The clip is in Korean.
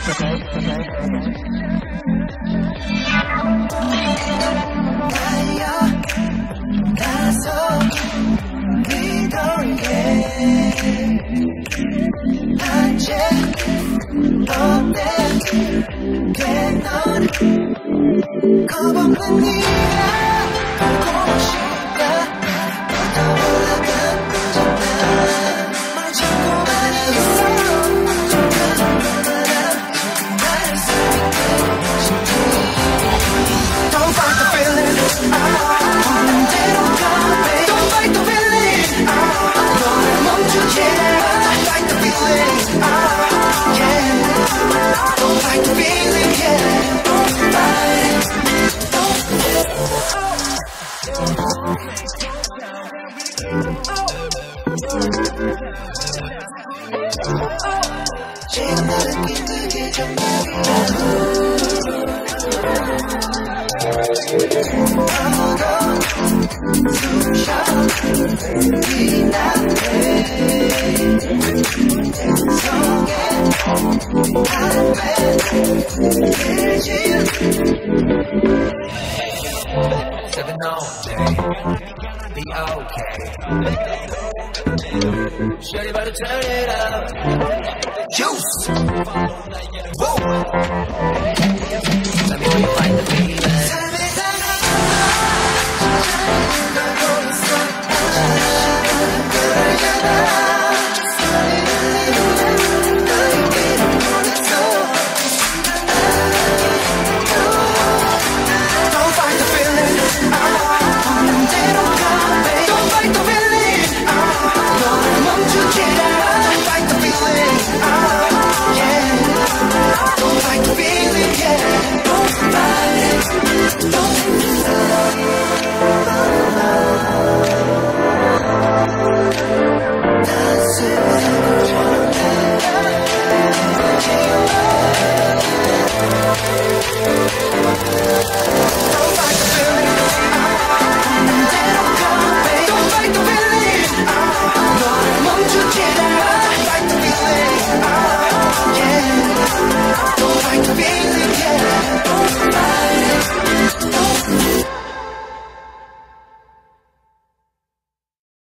달려가서 그대에게 한채 업데이트 된 넌 겁없는 네가 보고 싶다 더 올라간 거잖아 말 찾고만 있어 좀 가져가라 나를 수 있게 싶지 Don't fight the feeling 보는 대로 가 baby Don't fight the feeling 너를 멈추지 마 Fight the feeling yeah Don't fight the feeling yeah Don't fight 지금 나를 힘들게 좀 아무도 숨쉬어 이 나를 속에 안돼 들지 Seven all day, be okay. Shawty about to turn it up. Juice. Whoa. Tell me where you find the feeling.